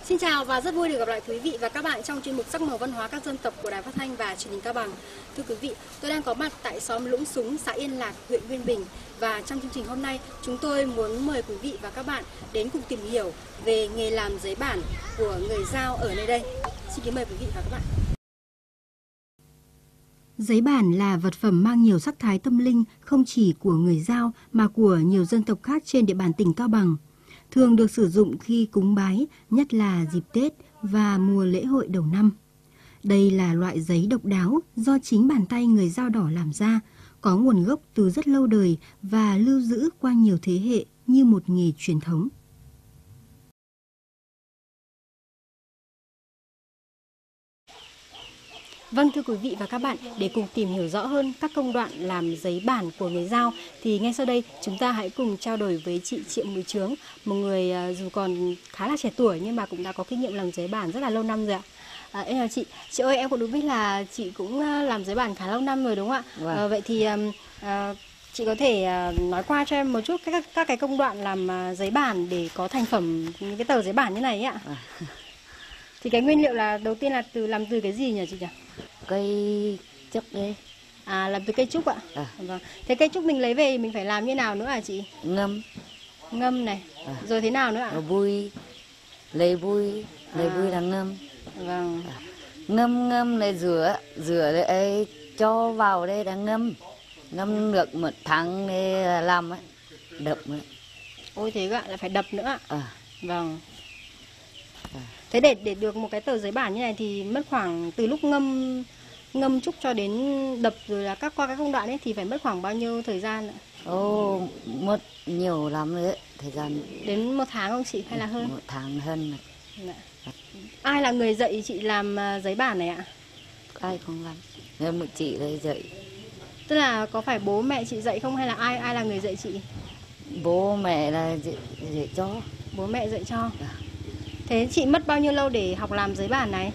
Xin chào và rất vui được gặp lại quý vị và các bạn trong chuyên mục Sắc màu văn hóa các dân tộc của Đài Phát thanh và Truyền hình Cao Bằng. Thưa quý vị, tôi đang có mặt tại xóm Lũng Súng, xã Yên Lạc, huyện Nguyên Bình, và trong chương trình hôm nay chúng tôi muốn mời quý vị và các bạn đến cùng tìm hiểu về nghề làm giấy bản của người Dao ở nơi đây. Xin kính mời quý vị và các bạn. Giấy bản là vật phẩm mang nhiều sắc thái tâm linh không chỉ của người Dao mà của nhiều dân tộc khác trên địa bàn tỉnh Cao Bằng. Thường được sử dụng khi cúng bái, nhất là dịp Tết và mùa lễ hội đầu năm. Đây là loại giấy độc đáo do chính bàn tay người Dao đỏ làm ra, có nguồn gốc từ rất lâu đời và lưu giữ qua nhiều thế hệ như một nghề truyền thống. Vâng, thưa quý vị và các bạn, để cùng tìm hiểu rõ hơn các công đoạn làm giấy bản của người Dao thì ngay sau đây chúng ta hãy cùng trao đổi với chị Triệu Mùi Chướng, một người dù còn khá là trẻ tuổi nhưng mà cũng đã có kinh nghiệm làm giấy bản rất là lâu năm rồi ạ. Em chào chị. Chị ơi, em cũng được biết là chị cũng làm giấy bản khá lâu năm rồi đúng không ạ? Vâng. Vậy thì chị có thể nói qua cho em một chút các cái công đoạn làm giấy bản để có thành phẩm những cái tờ giấy bản như này ấy ạ. Thì cái nguyên liệu là đầu tiên là làm từ cái gì nhỉ chị nhỉ? Cây trúc đấy. Làm từ cây trúc ạ? Vâng. Thế cây trúc mình lấy về mình phải làm như nào nữa hả chị? Ngâm này. Rồi thế nào nữa ạ? Bui, lấy bui là ngâm. Vâng. Ngâm này rửa đấy cho vào đây là ngâm được 1 tháng để làm ấy, đập nữa. Ôi thế ạ, là phải đập nữa ạ? Vâng. Thế để được một cái tờ giấy bản như này thì mất khoảng từ lúc ngâm trúc cho đến đập rồi là qua các công đoạn ấy thì phải mất khoảng bao nhiêu thời gian ạ? Mất nhiều lắm rồi đấy, thời gian. Đến 1 tháng không chị hay là hơn? 1 tháng hơn. Dạ. Ai là người dạy chị làm giấy bản này ạ? Ai không làm, nhưng mà chị đây dạy. Tức là có phải bố mẹ chị dạy không hay là ai là người dạy chị? Bố mẹ là dạy cho. Bố mẹ dạy cho. Thế chị mất bao nhiêu lâu để học làm giấy bản này?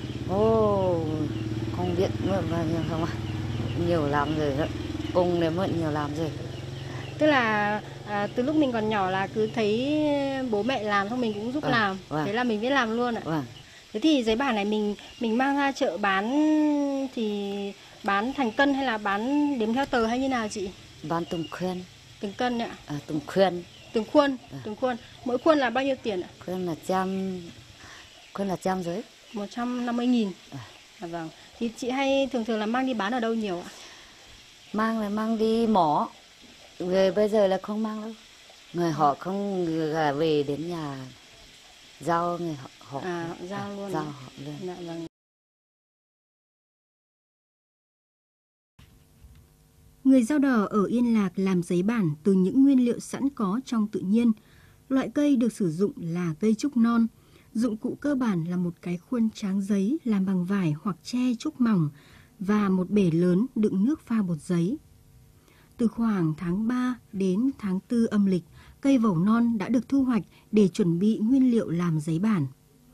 Không biết mất bao nhiêu không ạ. Nhiều lắm rồi đó. Cùng để mất nhiều lắm rồi. Tức là từ lúc mình còn nhỏ là cứ thấy bố mẹ làm xong mình cũng giúp làm. Thế là mình biết làm luôn ạ. Thế thì giấy bản này mình mang ra chợ bán thì bán thành cân hay là bán đếm theo tờ hay như nào chị? Bán từng khuôn. Từng cân ạ? Từng khuôn. Từng khuôn. Mỗi khuôn là bao nhiêu tiền ạ? Khuôn là 100 rưỡi. 150.000. Vâng. Thì chị hay thường là mang đi bán ở đâu nhiều ạ? Mang đi mỏ. Người bây giờ là không mang đâu. Người họ không về đến nhà giao người họ. Giao luôn. Giao họ luôn. Dạ, vâng. Người Dao đỏ ở Yên Lạc làm giấy bản từ những nguyên liệu sẵn có trong tự nhiên. Loại cây được sử dụng là cây trúc non. Dụng cụ cơ bản là một cái khuôn tráng giấy làm bằng vải hoặc tre trúc mỏng và một bể lớn đựng nước pha bột giấy. Từ khoảng tháng 3 đến tháng 4 âm lịch, cây vẩu non đã được thu hoạch để chuẩn bị nguyên liệu làm giấy bản.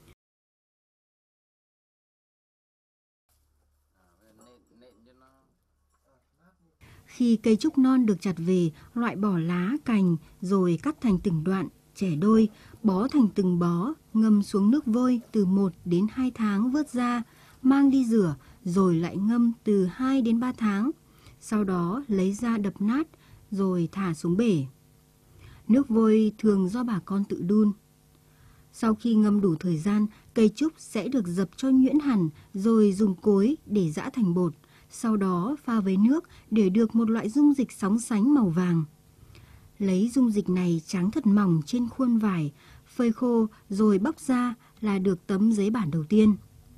Khi cây trúc non được chặt về, loại bỏ lá, cành rồi cắt thành từng đoạn, chẻ đôi, bó thành từng bó, ngâm xuống nước vôi từ 1 đến 2 tháng vớt ra, mang đi rửa rồi lại ngâm từ 2 đến 3 tháng. Sau đó lấy ra đập nát rồi thả xuống bể. Nước vôi thường do bà con tự đun. Sau khi ngâm đủ thời gian, cây trúc sẽ được dập cho nhuyễn hẳn rồi dùng cối để giã thành bột. Sau đó pha với nước để được một loại dung dịch sóng sánh màu vàng. Lấy dung dịch này tráng thật mỏng trên khuôn vải, phơi khô rồi bóc ra là được tấm giấy bản đầu tiên.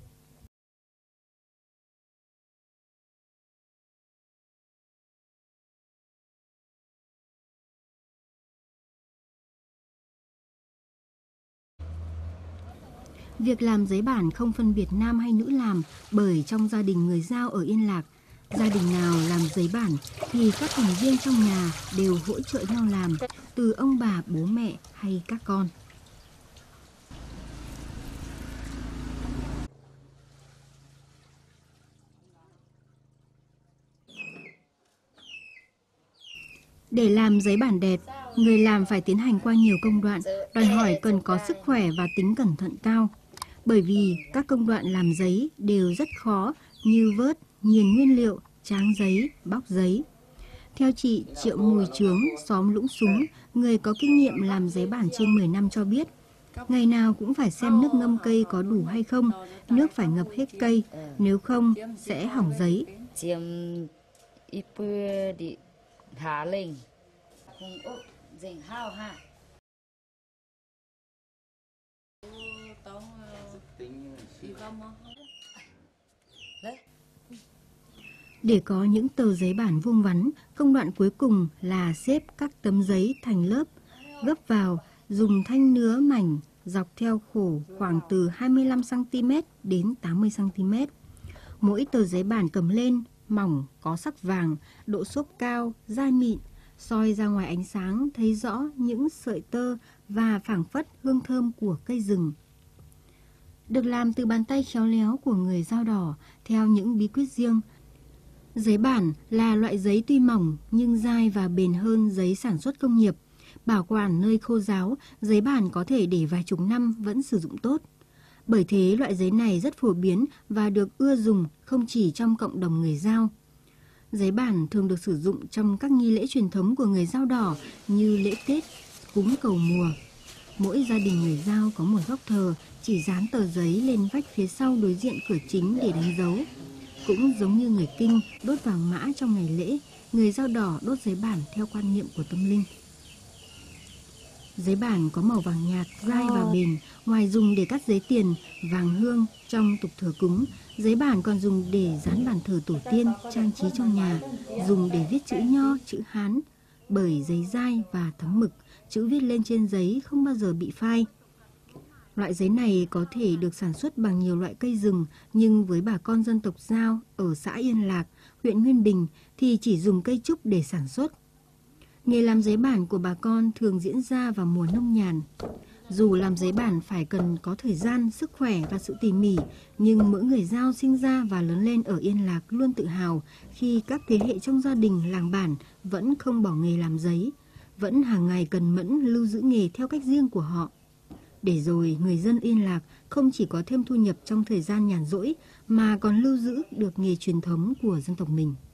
Việc làm giấy bản không phân biệt nam hay nữ làm, bởi trong gia đình người Dao ở Yên Lạc, gia đình nào làm giấy bản thì các thành viên trong nhà đều hỗ trợ nhau làm, từ ông bà, bố mẹ hay các con. Để làm giấy bản đẹp, Người làm phải tiến hành qua nhiều công đoạn, đòi hỏi cần có sức khỏe và tính cẩn thận cao. Bởi vì các công đoạn làm giấy đều rất khó như vớt, nghiền nguyên liệu, tráng giấy, bóc giấy. Theo chị Triệu Mùi Chướng, xóm Lũng Súng, người có kinh nghiệm làm giấy bản trên 10 năm cho biết, ngày nào cũng phải xem nước ngâm cây có đủ hay không, nước phải ngập hết cây, nếu không sẽ hỏng giấy. Chiếm ít bữa đi thả lên, cùng ốp dành hao ha. Để có những tờ giấy bản vuông vắn, công đoạn cuối cùng là xếp các tấm giấy thành lớp, gấp vào, dùng thanh nứa mảnh dọc theo khổ khoảng từ 25cm đến 80cm. Mỗi tờ giấy bản cầm lên, mỏng, có sắc vàng, độ xốp cao, dai mịn, soi ra ngoài ánh sáng thấy rõ những sợi tơ và phảng phất hương thơm của cây rừng. Được làm từ bàn tay khéo léo của người Dao Đỏ theo những bí quyết riêng. Giấy bản là loại giấy tuy mỏng nhưng dai và bền hơn giấy sản xuất công nghiệp. Bảo quản nơi khô ráo, giấy bản có thể để vài chục năm vẫn sử dụng tốt. Bởi thế loại giấy này rất phổ biến và được ưa dùng không chỉ trong cộng đồng người Dao. Giấy bản thường được sử dụng trong các nghi lễ truyền thống của người Dao Đỏ như lễ Tết, cúng cầu mùa. Mỗi gia đình người Dao có một góc thờ chỉ dán tờ giấy lên vách phía sau đối diện cửa chính để đánh dấu. Cũng giống như người Kinh đốt vàng mã trong ngày lễ, người Dao Đỏ đốt giấy bản theo quan niệm của tâm linh. Giấy bản có màu vàng nhạt, dai và bền. Ngoài dùng để cắt giấy tiền, vàng hương trong tục thờ cúng, giấy bản còn dùng để dán bàn thờ tổ tiên, trang trí trong nhà, dùng để viết chữ Nho, chữ Hán. Bởi giấy dai và thấm mực, chữ viết lên trên giấy không bao giờ bị phai. Loại giấy này có thể được sản xuất bằng nhiều loại cây rừng, nhưng với bà con dân tộc Dao ở xã Yên Lạc, huyện Nguyên Bình thì chỉ dùng cây trúc để sản xuất. Nghề làm giấy bản của bà con thường diễn ra vào mùa nông nhàn. Dù làm giấy bản phải cần có thời gian, sức khỏe và sự tỉ mỉ, nhưng mỗi người Dao sinh ra và lớn lên ở Yên Lạc luôn tự hào khi các thế hệ trong gia đình làng bản vẫn không bỏ nghề làm giấy, vẫn hàng ngày cần mẫn lưu giữ nghề theo cách riêng của họ. Để rồi người dân Yên Lạc không chỉ có thêm thu nhập trong thời gian nhàn rỗi mà còn lưu giữ được nghề truyền thống của dân tộc mình.